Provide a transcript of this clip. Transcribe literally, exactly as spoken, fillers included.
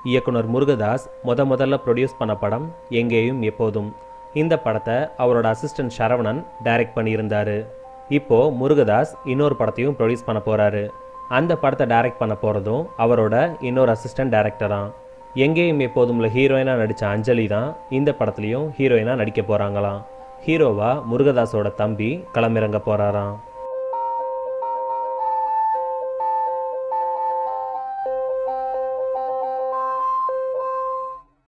இயக்குனர் முருகதாஸ் முத முதல்ல ப்ரொடியூஸ் பண்ண படம் எங்கேயும் எப்போதும். இந்த படத்தை அவரோட அசிஸ்டன்ட் சரவணன் டைரக்ட் பண்ணியிருந்தார். இப்போது முருகதாஸ் இன்னொரு படத்தையும் ப்ரொடியூஸ் பண்ண போகிறாரு. அந்த படத்தை டைரக்ட் பண்ண போகிறதும் அவரோட இன்னொரு அசிஸ்டன்ட் டைரக்டரான். எங்கேயும் எப்போதும்ல ஹீரோயினாக நடித்த அஞ்சலி தான் இந்த படத்துலையும் ஹீரோயினாக நடிக்க போகிறாங்களாம். ஹீரோவா முருகதாஸோட தம்பி களமிறங்க போகிறாராம்.